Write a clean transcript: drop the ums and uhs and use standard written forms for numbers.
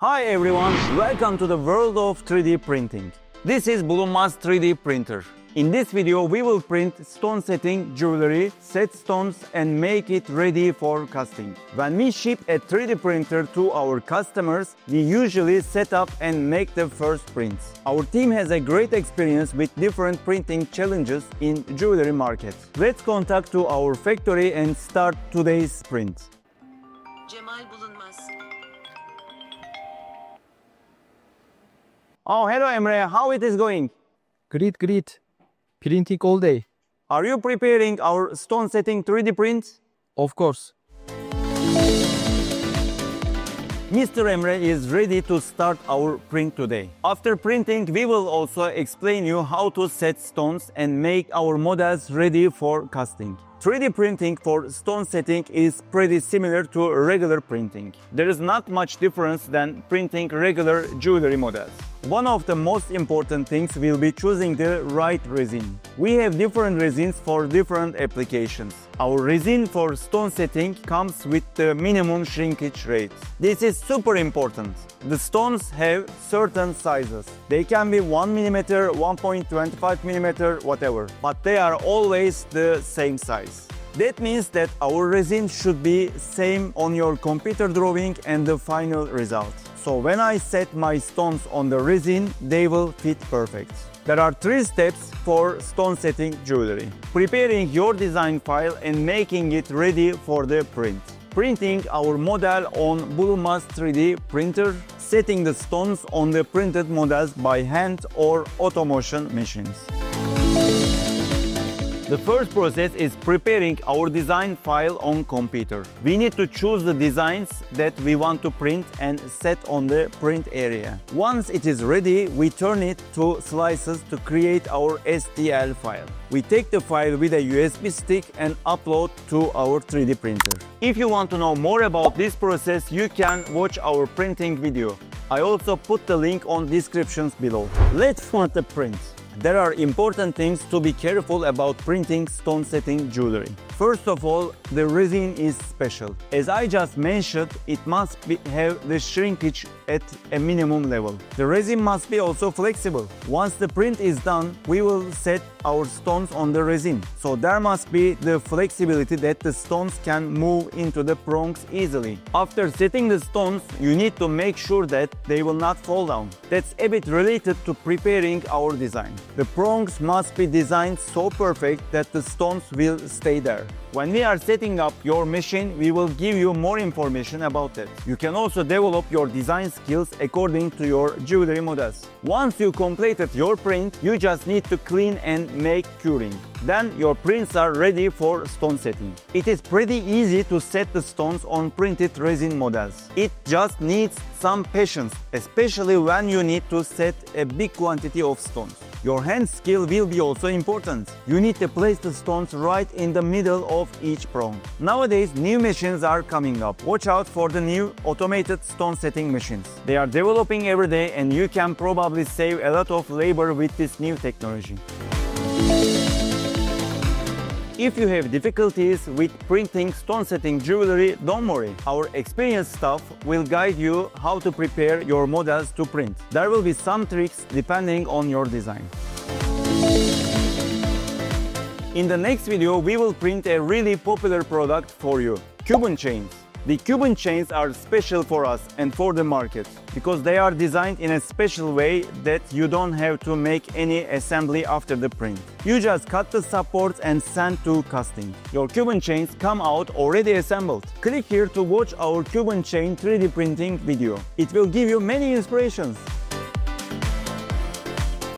Hi everyone, welcome to the world of 3D printing. This is Bulunmaz 3D printer. In this video we will print stone setting jewelry, set stones and make it ready for casting. When we ship a 3D printer to our customers, we usually set up and make the first prints. Our team has a great experience with different printing challenges in jewelry market. Let's contact to our factory and start today's print. Bulunmaz. Oh, hello Emre, how it is going? Great. Printing all day. Are you preparing our stone setting 3D print? Of course. Mr. Emre is ready to start our print today. After printing, we will also explain you how to set stones and make our models ready for casting. 3D printing for stone setting is pretty similar to regular printing. There is not much difference than printing regular jewelry models. One of the most important things will be choosing the right resin. We have different resins for different applications. Our resin for stone setting comes with the minimum shrinkage rate. This is super important. The stones have certain sizes. They can be 1 mm, 1.25 mm, whatever, but they are always the same size. That means that our resin should be same on your computer drawing and the final result. So when I set my stones on the resin, they will fit perfect. There are 3 steps for stone setting jewelry. Preparing your design file and making it ready for the print. Printing our model on Bulunmaz 3D printer. Setting the stones on the printed models by hand or automotion machines. The first process is preparing our design file on computer. We need to choose the designs that we want to print and set on the print area. Once it is ready, we turn it to slices to create our STL file. We take the file with a USB stick and upload to our 3D printer. If you want to know more about this process, you can watch our printing video. I also put the link on descriptions below. Let's start the print. There are important things to be careful about printing stone setting jewelry. First of all, the resin is special. As I just mentioned, it must have the shrinkage at a minimum level. The resin must be also flexible. Once the print is done, we will set our stones on the resin. So there must be the flexibility that the stones can move into the prongs easily. After setting the stones, you need to make sure that they will not fall down. That's a bit related to preparing our design. The prongs must be designed so perfect that the stones will stay there. When we are setting up your machine, we will give you more information about that. You can also develop your design skills according to your jewelry models. Once you completed your print, you just need to clean and make curing. Then your prints are ready for stone setting. It is pretty easy to set the stones on printed resin models. It just needs some patience, especially when you need to set a big quantity of stones. Your hand skill will be also important. You need to place the stones right in the middle of each prong. Nowadays, new machines are coming up. Watch out for the new automated stone setting machines. They are developing every day and you can probably save a lot of labor with this new technology. If you have difficulties with printing stone setting jewelry, don't worry. Our experienced staff will guide you how to prepare your models to print. There will be some tricks depending on your design. In the next video, we will print a really popular product for you, Cuban chains. The Cuban chains are special for us and for the market because they are designed in a special way that you don't have to make any assembly after the print. You just cut the supports and send to casting. Your Cuban chains come out already assembled. Click here to watch our Cuban chain 3D printing video. It will give you many inspirations.